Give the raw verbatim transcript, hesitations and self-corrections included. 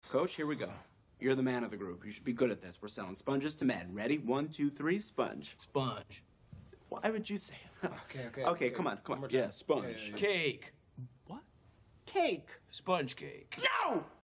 Coach, here we go. You're the man of the group. You should be good at this. We're selling sponges to men. Ready? One, two, three, sponge. Sponge. Why would you say it? Okay, okay. Okay, okay. come on, come on. One more Yeah, time. sponge. Yeah, yeah, yeah. Cake. What? Cake. Sponge cake. No!